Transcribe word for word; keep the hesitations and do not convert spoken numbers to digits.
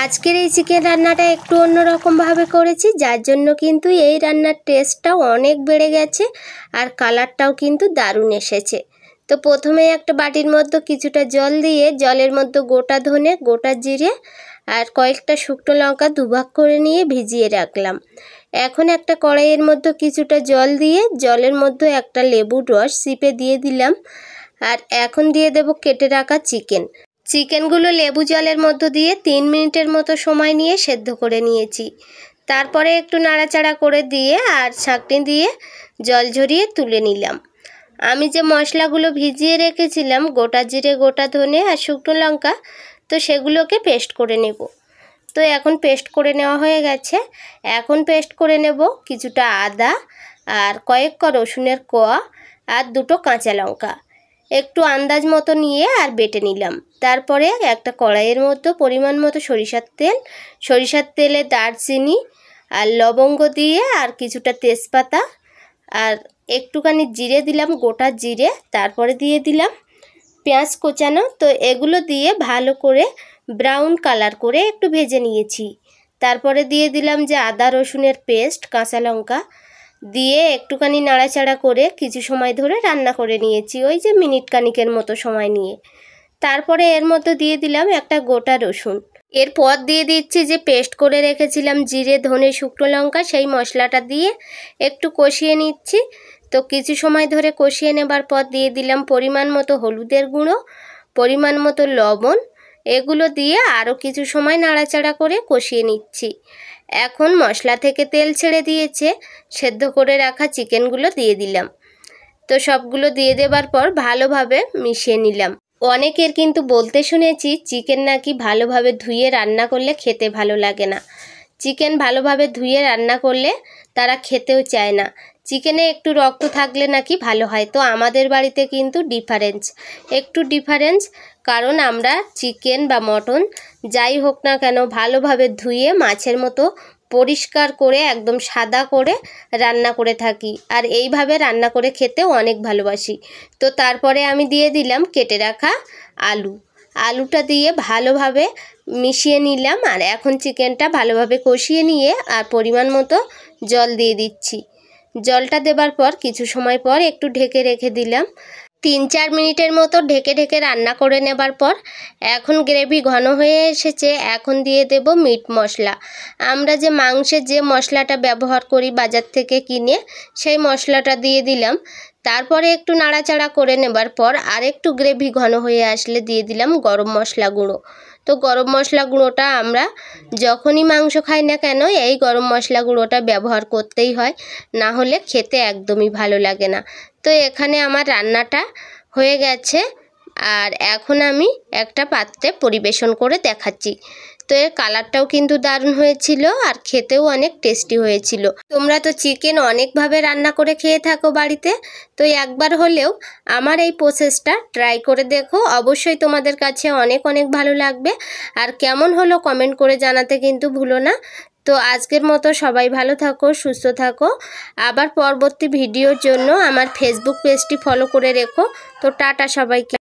আজকের এই চিকেন রান্নাটা একটু অন্যরকম ভাবে করেছি, যার জন্য কিন্তু এই রান্নার টেস্টটাও অনেক বেড়ে গেছে আর কালারটাও কিন্তু দারুণ এসেছে। তো প্রথমে একটা বাটির মধ্যে কিছুটা জল দিয়ে জলের মধ্যে গোটা ধনে, গোটা জিরে আর কয়েকটা শুকনো লঙ্কা দুভাগ করে নিয়ে ভিজিয়ে রাখলাম। এখন একটা কড়াইয়ের মধ্যে কিছুটা জল দিয়ে জলের মধ্যে একটা লেবুর রস চিপে দিয়ে দিলাম। আর এখন দিয়ে দেব কেটে রাখা চিকেন। চিকেনগুলো লেবু জলের মধ্য দিয়ে তিন মিনিটের মতো সময় নিয়ে সেদ্ধ করে নিয়েছি। তারপরে একটু নাড়াচাড়া করে দিয়ে আর ছাঁকনি দিয়ে জল ঝরিয়ে তুলে নিলাম। আমি যে মশলাগুলো ভিজিয়ে রেখেছিলাম, গোটা জিরে, গোটা ধনে আর শুকনো লঙ্কা, তো সেগুলোকে পেস্ট করে নেব। তো এখন পেস্ট করে নেওয়া হয়ে গেছে। এখন পেস্ট করে নেব কিছুটা আদা আর কয়েক ক রসুনের কোয়া আর দুটো কাঁচা লঙ্কা, একটু আন্দাজ মতো নিয়ে আর বেটে নিলাম। তারপরে একটা কড়াইয়ের মধ্যে পরিমাণ মতো সরিষার তেল, সরিষার তেলে দারচিনি আর লবঙ্গ দিয়ে আর কিছুটা তেজপাতা আর একটুখানি জিরে দিলাম, গোটা জিরে। তারপরে দিয়ে দিলাম পেঁয়াজ কোচানো। তো এগুলো দিয়ে ভালো করে ব্রাউন কালার করে একটু ভেজে নিয়েছি। তারপরে দিয়ে দিলাম যে আদা রসুনের পেস্ট, কাঁচা লঙ্কা দিয়ে একটুখানি নাড়াচাড়া করে কিছু সময় ধরে রান্না করে নিয়েছি, ওই যে মিনিট কানিকের মতো সময় নিয়ে। তারপরে এর মধ্যে দিয়ে দিলাম একটা গোটা রসুন। এরপর দিয়ে দিচ্ছি যে পেস্ট করে রেখেছিলাম জিরে, ধনে, শুকনো লঙ্কা, সেই মশলাটা দিয়ে একটু কষিয়ে নিচ্ছি। তো কিছু সময় ধরে কষিয়ে নেবার পর দিয়ে দিলাম পরিমাণ মতো হলুদের গুঁড়ো, পরিমাণ মতো লবণ। এগুলো দিয়ে আরও কিছু সময় নাড়াচাড়া করে কষিয়ে নিচ্ছি। এখন মশলা থেকে তেল ছেড়ে দিয়েছে, সেদ্ধ করে রাখা চিকেনগুলো দিয়ে দিলাম। তো সবগুলো দিয়ে দেবার পর ভালোভাবে মিশিয়ে নিলাম। অনেকের কিন্তু বলতে শুনেছি চিকেন নাকি ভালোভাবে ধুয়ে রান্না করলে খেতে ভালো লাগে না। চিকেন ভালোভাবে ধুয়ে রান্না করলে তারা খেতেও চায় না। চিকেনে একটু রক্ত থাকলে নাকি ভালো হয়। তো আমাদের বাড়িতে কিন্তু ডিফারেন্স, একটু ডিফারেন্স, কারণ আমরা চিকেন বা মটন যাই হোক না কেন ভালোভাবে ধুয়ে মাছের মতো পরিষ্কার করে একদম সাদা করে রান্না করে থাকি, আর এইভাবে রান্না করে খেতেও অনেক ভালোবাসি। তো তারপরে আমি দিয়ে দিলাম কেটে রাখা আলু। আলুটা দিয়ে ভালোভাবে মিশিয়ে নিলাম। আর এখন চিকেনটা ভালোভাবে কষিয়ে নিয়ে আর পরিমাণ মতো জল দিয়ে দিচ্ছি। জলটা দেবার পর কিছু সময় পর একটু ঢেকে রেখে দিলাম। তিন চার মিনিটের মতো ঢেকে ঢেকে রান্না করে নেবার পর এখন গ্রেভি ঘন হয়ে এসেছে। এখন দিয়ে দেব মিট মশলা। আমরা যে মাংসের যে মশলাটা ব্যবহার করি বাজার থেকে কিনে, সেই মশলাটা দিয়ে দিলাম। তারপরে একটু নাড়াচাড়া করে নেবার পর আর একটু গ্রেভি ঘন হয়ে আসলে দিয়ে দিলাম গরম মশলা গুঁড়ো। তো গরম মশলা গুঁড়োটা আমরা যখনই মাংস খাই না কেন এই গরম মশলা গুঁড়োটা ব্যবহার করতেই হয়, না হলে খেতে একদমই ভালো লাগে না। তো এখানে আমার রান্নাটা হয়ে গেছে আর এখন আমি একটা পাত্রে পরিবেশন করে দেখাচ্ছি। তো এর কালারটাও কিন্তু দারুণ হয়েছিল আর খেতেও অনেক টেস্টি হয়েছিল। তোমরা তো চিকেন অনেকভাবে রান্না করে খেয়ে থাকো বাড়িতে, তো একবার হলেও আমার এই প্রসেসটা ট্রাই করে দেখো, অবশ্যই তোমাদের কাছে অনেক অনেক ভালো লাগবে। আর কেমন হলো কমেন্ট করে জানাতে কিন্তু ভুলো না। তো আজকের মতো সবাই ভালো থাকো, সুস্থ থাকো। আবার পরবর্তী ভিডিওর জন্য আমার ফেসবুক পেজটি ফলো করে রেখো। তো টাটা সবাইকে।